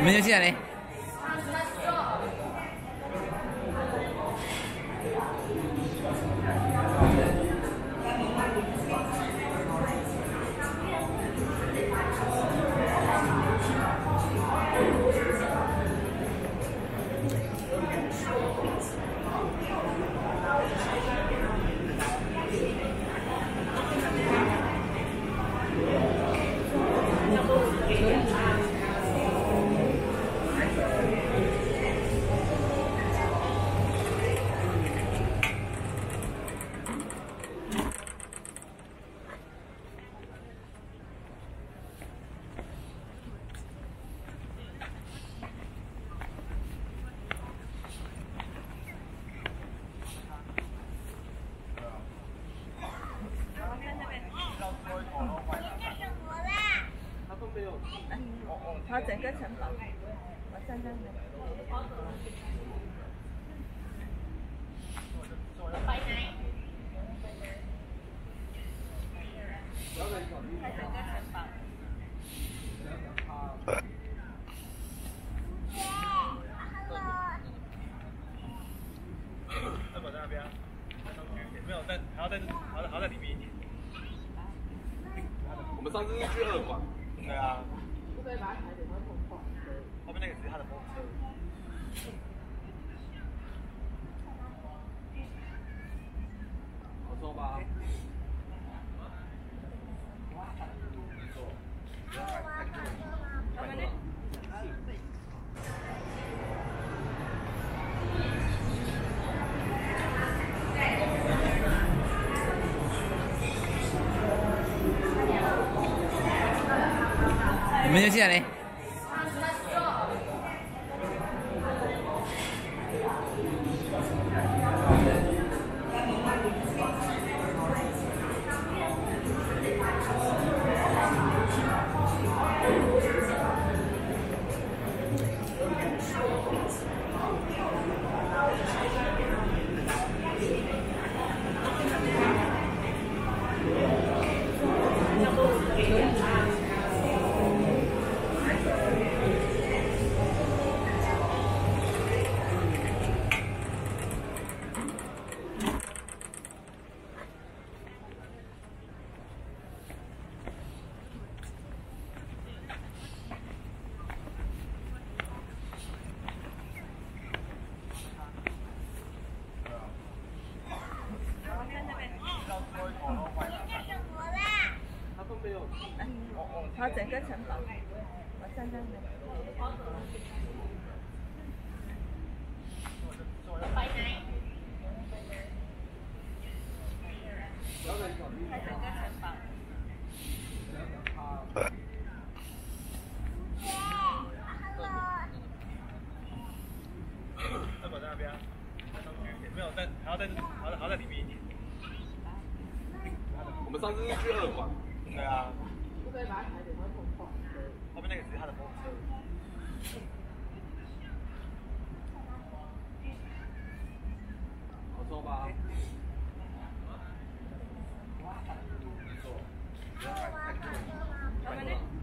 们就进来嘞。 好，整个城堡，我站在那。ไปไหน开整个城堡。 在宝在那边，没有在，还要在里面一点。我们上次是去二馆。对啊。后面那个是他的摩托车。好说吧。 你们就进来嘞。 好，整个城堡，我站在那。ไปไหน开整个城堡。 在宝在那边，没有在，还要在里面一点。我们上次是去二馆。对啊。后面那个是他的摩托车。好说吧。 我们呢？